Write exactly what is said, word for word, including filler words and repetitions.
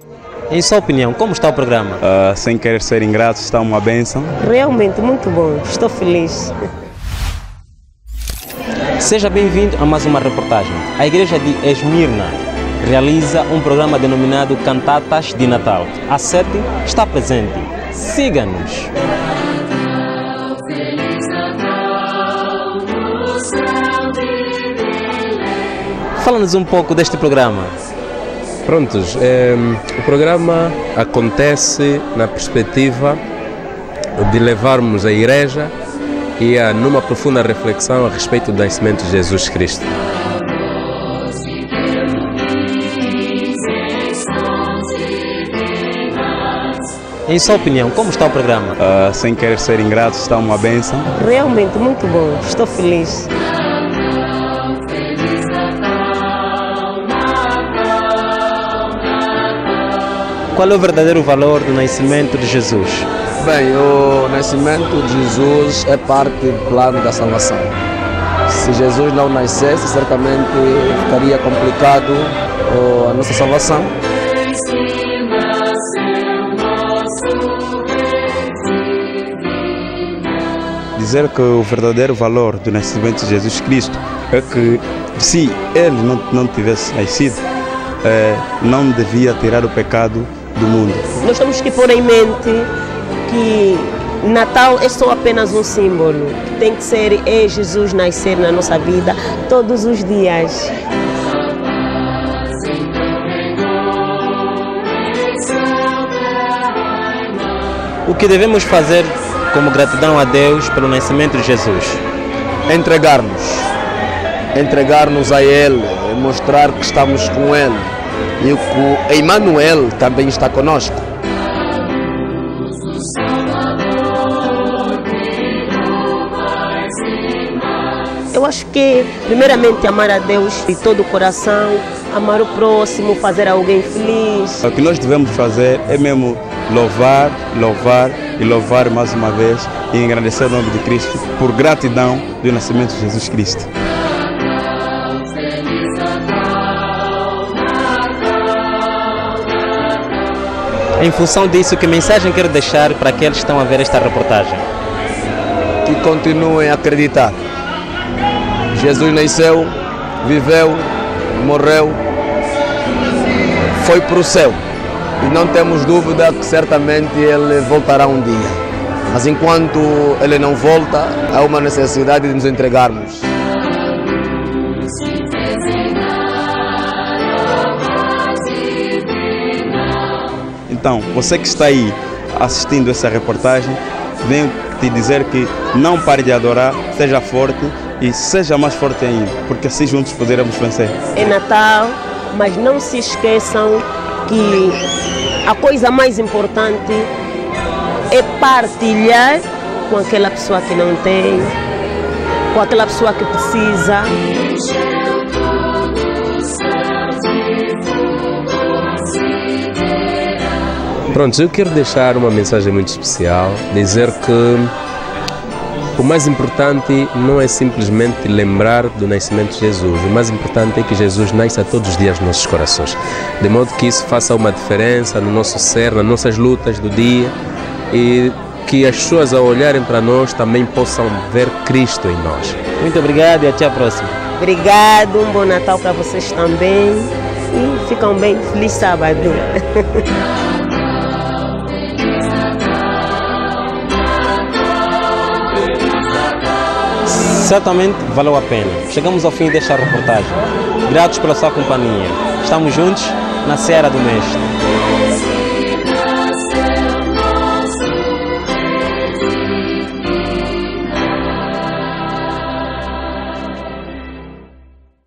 Em sua opinião, como está o programa? Uh, sem querer ser ingrato, está uma bênção. Realmente muito bom, estou feliz. Seja bem-vindo a mais uma reportagem. A igreja de Esmirna realiza um programa denominado Cantatas de Natal. A sete está presente. Siga-nos! Fala-nos um pouco deste programa. Prontos, é, o programa acontece na perspectiva de levarmos a igreja e a numa profunda reflexão a respeito do nascimento de Jesus Cristo. Em sua opinião, como está o programa? Uh, sem querer ser ingrato, está uma bênção. Realmente muito bom, estou feliz. Qual é o verdadeiro valor do nascimento de Jesus? Bem, o nascimento de Jesus é parte do plano da salvação. Se Jesus não nascesse, certamente ficaria complicado a nossa salvação. Dizer que o verdadeiro valor do nascimento de Jesus Cristo é que se ele não, não tivesse nascido, é, não devia tirar o pecado do mundo. Nós temos que pôr em mente que Natal é só apenas um símbolo. Tem que ser é Jesus nascer na nossa vida todos os dias. O que devemos fazer como gratidão a Deus pelo nascimento de Jesus? Entregar-nos. Entregar-nos a Ele, mostrar que estamos com Ele. E que Emmanuel também está conosco. Eu acho que, primeiramente, amar a Deus de todo o coração, amar o próximo, fazer alguém feliz. O que nós devemos fazer é mesmo louvar, louvar e louvar mais uma vez e engrandecer o nome de Cristo por gratidão do nascimento de Jesus Cristo. Em função disso, que mensagem quero deixar para aqueles que estão a ver esta reportagem? Que continuem a acreditar. Jesus nasceu, viveu, morreu, foi para o céu. E não temos dúvida que certamente Ele voltará um dia. Mas enquanto Ele não volta, há uma necessidade de nos entregarmos. Então, você que está aí assistindo essa reportagem, venho te dizer que não pare de adorar, seja forte e seja mais forte ainda, porque assim juntos poderemos vencer. É Natal, mas não se esqueçam que a coisa mais importante é partilhar com aquela pessoa que não tem, com aquela pessoa que precisa. Pronto, eu quero deixar uma mensagem muito especial, dizer que o mais importante não é simplesmente lembrar do nascimento de Jesus, o mais importante é que Jesus nasça todos os dias nos nossos corações, de modo que isso faça uma diferença no nosso ser, nas nossas lutas do dia e que as pessoas ao olharem para nós também possam ver Cristo em nós. Muito obrigado e até a próxima. Obrigado, um bom Natal para vocês também e ficam bem, feliz sábado. Certamente valeu a pena. Chegamos ao fim desta reportagem. Gratos pela sua companhia. Estamos juntos na Seara do Mestre.